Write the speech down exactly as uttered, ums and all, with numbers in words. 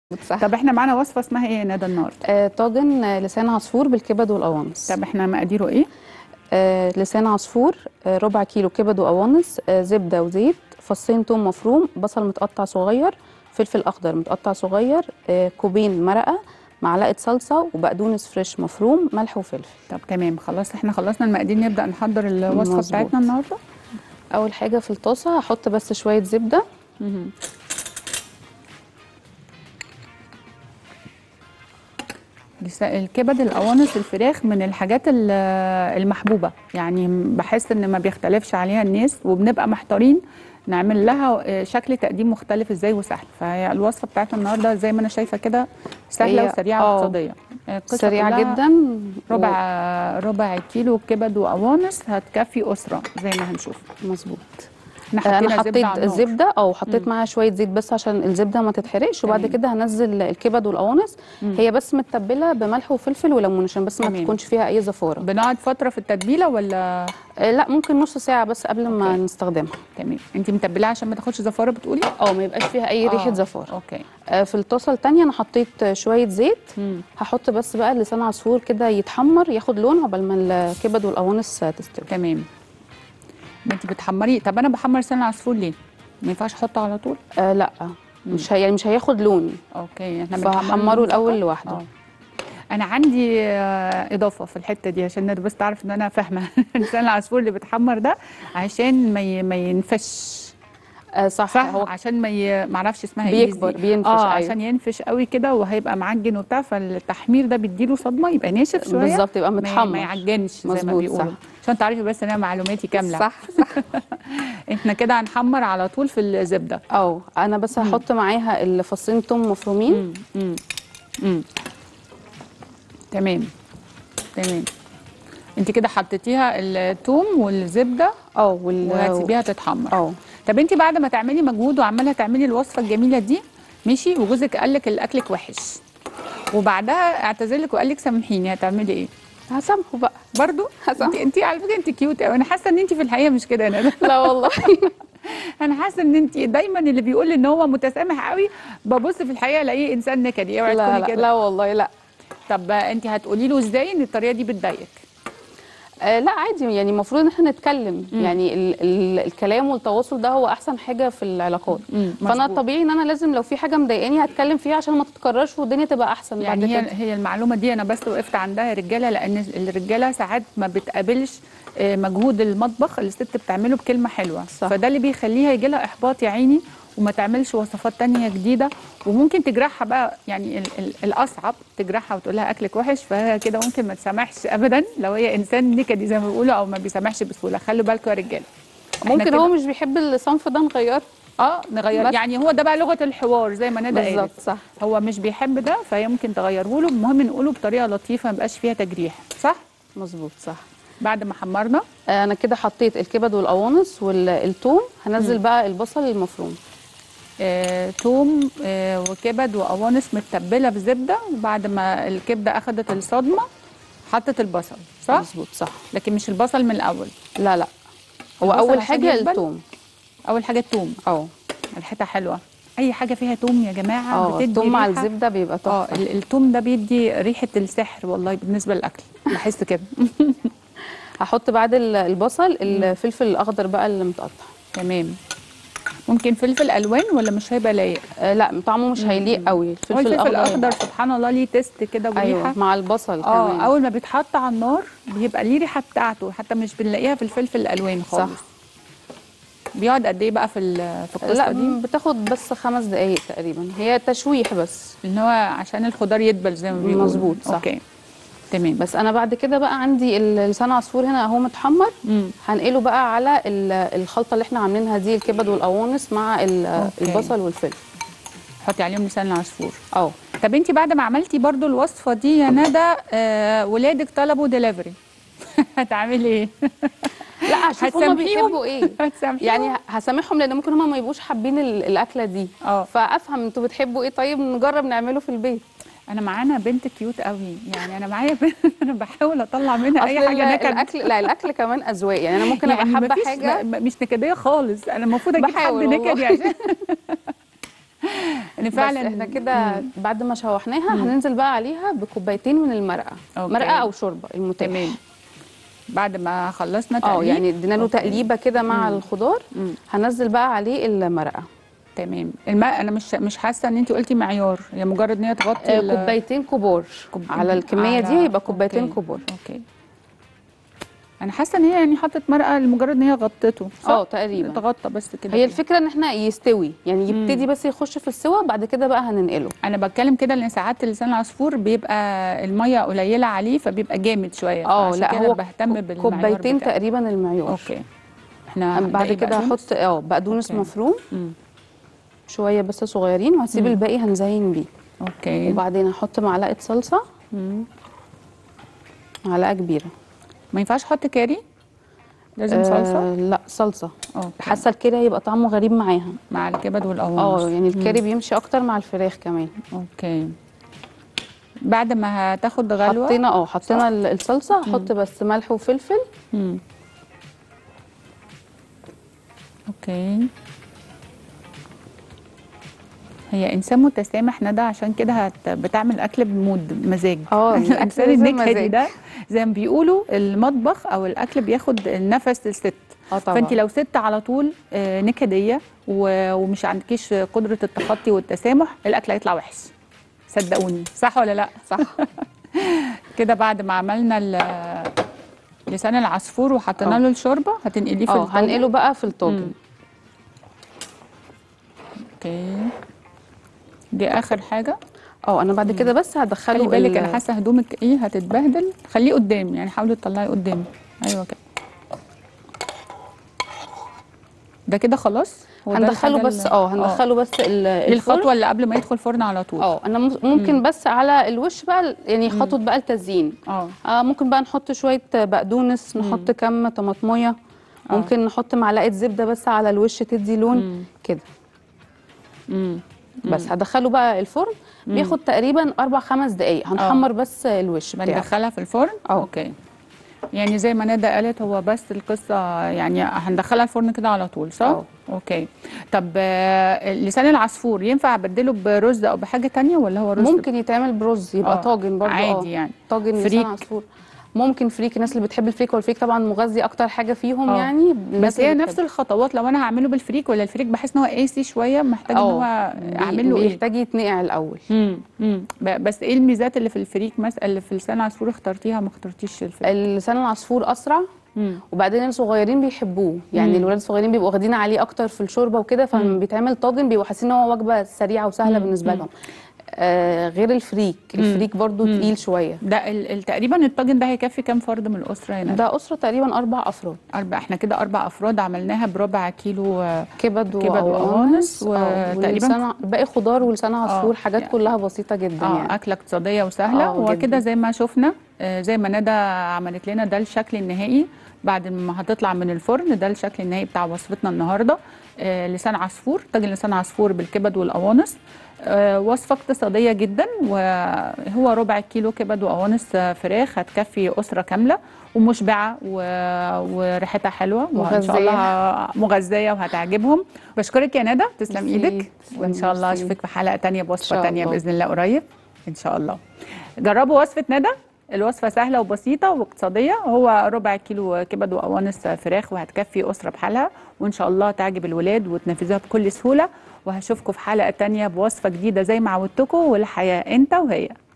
صح. طب احنا معانا وصفه اسمها ايه يا ندى النهارده؟ آه طاجن آه، لسان عصفور بالكبد والقوانص. طب احنا مقاديره ايه؟ آه لسان عصفور، آه ربع كيلو كبد وقوانص، آه زبده وزيت، فصين توم مفروم، بصل متقطع صغير، فلفل اخضر متقطع صغير، آه كوبين مرقه، معلقه صلصه وبقدونس فريش مفروم، ملح وفلفل. طب تمام، خلاص احنا خلصنا المقادير، نبدا نحضر الوصفه مظبوط. بتاعتنا النهارده. اول حاجه في الطاسه هحط بس شويه زبده. مهم. لس- الكبد القوانص الفراخ من الحاجات ال- المحبوبه، يعني بحس ان ما بيختلفش عليها الناس، وبنبقى محتارين نعمل لها شكل تقديم مختلف ازاي وسهل. فهي الوصفه بتاعتنا النهارده زي ما انا شايفه كده سهله هي وسريعه اه واقتصاديه. القصه سريعه كلها جدا. ربع ربع كيلو كبد وقوانص هتكفي اسره زي ما هنشوف. مظبوط. احنا انا حطينا زبده حطيت على النار. زبده او حطيت معاها شويه زيت بس عشان الزبده ما تتحرقش، وبعد تمام. كده هنزل الكبد والقوانص. مم. هي بس متبله بملح وفلفل وليمون عشان بس ما تمام. تكونش فيها اي زفاره. بنقعد فتره في التتبيله ولا؟ آه لا، ممكن نص ساعه بس قبل ما أوكي. نستخدمها. تمام. انت متبلاها عشان ما تاخدش زفاره بتقولي؟ اه ما يبقاش فيها اي ريحه اه زفاره. اوكي. آه في الطاسه الثانيه انا حطيت شويه زيت. مم. هحط بس بقى لسان عصفور كده يتحمر ياخد لون عقبال ما الكبد والقوانص تستوي. تمام. ما انت بتحمري. طب انا بحمر لسان العصفور ليه؟ ما ينفعش احطه على طول؟ آه لا، مش هي يعني مش هياخد لون، اوكي. احنا بنحمره فهحمره الاول فقط؟ لوحده. اه. انا عندي آه، اضافه في الحته دي عشان الناس بس تعرف ان انا فاهمه. لسان العصفور اللي بتحمر ده عشان ما ي- ما ينفش. آه صح. صح، هو عشان ما ي... ما اعرفش اسمها ايه بيكبر دي. بينفش. اه ايوه عشان ينفش قوي كده وهيبقى معجن وبتاع، فالتحمير ده بيديله صدمه يبقى ناشف شويه. بالظبط، يبقى ما, ي... متحمر. ما يعجنش زي ما مظبوط بيقولوا. صح. عشان تعرفي بس ان انا معلوماتي كامله. صح صح. احنا كده هنحمر على طول في الزبده. اه انا بس هحط معاها الفصين توم مفرومين. امم امم امم تمام تمام. انت كده حطيتيها الثوم والزبده اه وال وهتسيبيها تتحمر. اه طب انت بعد ما تعملي مجهود وعماله تعملي الوصفه الجميله دي، ماشي، وجوزك قال لك الاكلك وحش وبعدها اعتذر لك وقال لك سامحيني، هتعملي ايه؟ هسامحه بقى. برضو انت هسامحه. انت على فكره انت كيوت قوي. انا حاسه ان انت في الحقيقه مش كده يا ندى. لا والله. انا حاسه ان انت دايما اللي بيقول ان هو متسامح قوي ببص في الحقيقه الاقيه انسان نكدي. اوعي لا تكوني لا كده. لا والله لا. طب انت هتقولي له ازاي ان الطريقه دي بتضايقك؟ آه لا عادي، يعني المفروض ان احنا نتكلم. مم. يعني ال ال الكلام والتواصل ده هو احسن حاجه في العلاقات. مم. فانا مظبوط. طبيعي ان انا لازم لو في حاجه مضايقاني هتكلم فيها عشان ما تتكررش والدنيا تبقى احسن يعني بعد هي كده. هي المعلومه دي انا بس وقفت عندها رجاله، لان الرجاله ساعات ما بتقابلش آه، مجهود المطبخ اللي الست بتعمله بكلمه حلوه. صح. فده اللي بيخليها يجي لها احباط يا عيني، وما تعملش وصفات تانية جديده، وممكن تجرحها بقى. يعني ال ال الاصعب تجرحها وتقول لها اكلك وحش، فهي كده ممكن ما تسامحش ابدا لو هي انسان نكدي زي ما بيقولوا، او ما بيسامحش بسهوله. خلوا بالكم يا رجاله. إحنا ممكن كده- هو مش بيحب الصنف ده نغيره. اه نغير. بس. يعني هو ده بقى لغه الحوار زي ما ندى قالت. بالظبط صح. هو مش بيحب ده فهي ممكن تغيره له. المهم نقوله بطريقه لطيفه ما يبقاش فيها تجريح. صح؟ مظبوط صح. بعد ما حمرنا آه، انا كده حطيت الكبد والقوانص والثوم، هنزل مم. بقى البصل المفروم. آه، توم آه، وكبد وقوانص متبله بزبده، وبعد ما الكبده اخذت الصدمه حطت البصل. صح؟ مظبوط صح. لكن مش البصل من الاول. لا لا، هو البصل اول عشان حاجه يدبل؟ الثوم. اول حاجه التوم. اه ريحتها حلوه. اي حاجه فيها توم يا جماعه اه بتدي الثوم مع ريحه. الزبده بيبقى اه تحفه. ال- التوم ده بيدي ريحه السحر والله بالنسبه للاكل. بحس كده. هحط بعد ال- البصل الفلفل الاخضر بقى اللي متقطع. تمام. ممكن فلفل الوان ولا مش هيبقى لايق؟ آه لا طعمه مش هيليق قوي. هو الفلفل الفلفل الاخضر الاخضر هيبقى- سبحان الله ليه تيست كده وريحه. ايوه مع البصل اه كمان. اول ما بيتحط على النار بيبقى ليه ريحه بتاعته، حتى مش بنلاقيها في الفلفل الالوان خالص. صح. بيقعد قد ايه بقى في ال- في القصه لا دي؟ بتاخد بس خمس دقايق تقريبا، هي تشويح بس. ان هو عشان الخضار يدبل زي ما بيقولوا. مظبوط صح. اوكي تمام. بس انا بعد كده بقى عندي ال- لسان عصفور هنا اهو متحمر. مم. هنقله بقى على ال- الخلطه اللي احنا عاملينها دي، الكبد والقوانص مع ال- أوكي. البصل والفلفل. حطي عليهم لسان العصفور. اه طب انت بعد ما عملتي برضو الوصفه دي يا ندى، آه ولادك طلبوا ديليفري. هتعملي ايه؟ لا هشوف هما هتسامحيهم؟ بيحبوا ايه. هتسامحيهم؟ يعني هسامحهم لان ممكن هما ما يبقوش حابين ال- الاكله دي. اه فافهم انتوا بتحبوا ايه، طيب نجرب نعمله في البيت. انا معانا بنت كيوت قوي. يعني انا معايا بنت انا بحاول اطلع منها اي أصل حاجه نكد. الاكل، لا الاكل كمان اذواق. يعني انا ممكن ابقى يعني حابه مفيش- حاجه. م- مش نكديه خالص. انا المفروض اجيب حد بحاول والله. نكدي عشان يعني فعلا فعلا احنا كده بعد ما شوحناها هننزل بقى عليها بكوبايتين من المرقه. أوكي. مرقه او شوربه المتاح. تمام. بعد ما خلصنا اه تقليب يعني ادينا له أوكي. تقليبه كده مع مم. الخضار. مم. هنزل بقى عليه المرقه. تمام. الماء انا مش مش حاسه ان انت قلتي معيار، هي يعني مجرد ان هي تغطي آه ال- كوبايتين كبار كوب- على الكميه دي، على- يبقى كوبايتين أوكي. كبار. اوكي. انا حاسه ان هي يعني حطت مرقه لمجرد ان هي غطته، صح؟ اه تقريبا. اتغطى بس كده هي فيها. الفكره ان احنا يستوي، يعني يبتدي بس يخش في السوا، بعد كده بقى هننقله. انا بتكلم كده لان ساعات لسان العصفور بيبقى الميه قليله عليه فبيبقى جامد شويه، اه فعشان لا كده هو بهتم بالمعيار كوبايتين بتاعه. تقريبا المعيار. اوكي. احنا بعد هنلاقي كده بقدونس؟ هحط اه بقدونس أوكي. مفروم مم. شويه بس صغيرين، وهسيب مم. الباقي هنزين بيه. اوكي. وبعدين هحط معلقه صلصه، مم. معلقه كبيره. ما ينفعش احط كاري؟ لازم صلصه؟ آه لا صلصه. اوكي. حاسه الكاري هيبقى طعمه غريب معاها. مع الكبد والقوانص. اه يعني الكاري بيمشي اكتر مع الفراخ كمان. اوكي. بعد ما هتاخد غلوه حطينا اه حطينا صح؟ ال- الصلصه، هحط بس ملح وفلفل. مم. اوكي. هي انسان متسامح ندى، عشان كده هت... بتعمل اكل بمود مزاج. اه الانسان لازم النكدي مزاج. ده زي ما بيقولوا المطبخ او الاكل بياخد النفس الست. اه طبعا. فانت لو ست على طول آه، نكديه و- ومش عندكيش قدره التخطي والتسامح، الاكل هيطلع وحش، صدقوني. صح ولا لا؟ صح. كده بعد ما عملنا ال- لسان العصفور وحطينا اه. له الشوربه، هتنقليه في اه الطاجن؟ هنقله بقى في مم. الطاجن. اوكي. دي اخر حاجه. اه انا بعد كده بس هدخله. خلي بالك ال- انا حاسه هدومك ايه هتتبهدل، خليه قدام يعني، حاولي تطلعيه قدام. ايوه كده. ده كده خلاص. هو ده هندخله الحاجة بس ال- اه هندخله بس ال- دي الفرن. الخطوه اللي قبل ما يدخل فرن على طول. اه انا مم- ممكن بس على الوش بقى ال- يعني خطوه بقى التزيين. اه. آه ممكن بقى نحط شويه بقدونس، نحط كم طماطميه، آه. ممكن نحط معلقه زبده بس على الوش تدي لون كده. امم. بس هدخله بقى الفرن، بياخد تقريبا اربع خمس دقايق، هنحمر بس الوش بتاعه. بندخلها في الفرن. اه. اوكي. يعني زي ما ندى قالت، هو بس القصه يعني هندخلها الفرن كده على طول، صح؟ اه. اوكي. طب آه، لسان العصفور ينفع ابدله برز او بحاجه تانية، ولا هو رز؟ ممكن يتعمل برز، يبقى آه، طاجن برضه. عادي اه يعني. طاجن فريك. لسان عصفور. ممكن فريك، الناس اللي بتحب الفريك، والفريك طبعا مغذي اكتر حاجه فيهم. آه. يعني الناس بس هي اللي نفس بتحب. الخطوات لو انا هعمله بالفريك، ولا الفريك بحس ان هو قاسي شويه، محتاج ان هو اه اعمل له ايه؟ بيحتاج يتنقع الاول. امم امم بس ايه الميزات اللي في الفريك مثلا، اللي في لسان العصفور اخترتيها ما اخترتيش الفريك؟ لسان العصفور اسرع، امم وبعدين الصغيرين بيحبوه، يعني مم. الولاد الصغيرين بيبقوا واخدين عليه اكتر في الشوربه وكده، فلما بيتعمل طاجن بيبقوا حاسين ان هو وجبه سريعه وسهله مم. بالنسبه مم. لهم. آه غير الفريك، الفريك برضو مم. تقيل شويه. ده ال- ال- تقريبا الطاجن ده هيكفي كام فرد من الاسره هنا؟ ده اسره تقريبا اربع افراد. اربع. احنا كده اربع افراد عملناها بربع كيلو آه، كبد كبد وقوانص، وقوانص وتقريبا وتقريبا باقي خضار ولسان عصفور، آه، حاجات يعني كلها بسيطه جدا اه يعني. اكله اقتصاديه وسهله. اه وكده جدا. زي ما شفنا، آه، زي ما ندى عملت لنا، ده الشكل النهائي بعد ما هتطلع من الفرن. ده الشكل النهائي بتاع وصفتنا النهارده. آه، لسان عصفور، طاجن لسان عصفور بالكبد والقوانص. آه، وصفه اقتصاديه جدا، وهو ربع كيلو كبد وقوانص آه، فراخ هتكفي اسره كامله، ومشبعه و- وريحتها حلوه، وان شاء مغذية. الله مغذيه وهتعجبهم. بشكرك يا ندى، تسلم ميرسي. ايدك، وان شاء الله ميرسي. اشوفك في حلقه تانية إن بوصفه شاء تانية الله. باذن الله قريب ان شاء الله. جربوا وصفه ندى، الوصفه سهله وبسيطه واقتصاديه. هو ربع كيلو كبد وقوانص فراخ، وهتكفي اسره بحالها، وان شاء الله تعجب الولاد وتنفذوها بكل سهوله. وهشوفكم في حلقه تانية بوصفه جديده زي ما عودتكم، والحياه انت وهي.